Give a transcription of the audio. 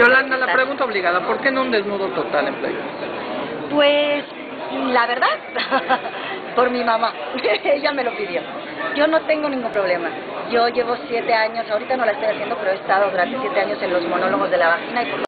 Yolanda, la pregunta obligada, ¿por qué no un desnudo total en Playboy? Pues, la verdad, por mi mamá. Ella me lo pidió. Yo no tengo ningún problema. Yo llevo 7 años, ahorita no la estoy haciendo, pero he estado durante 7 años en los monólogos de la vagina y por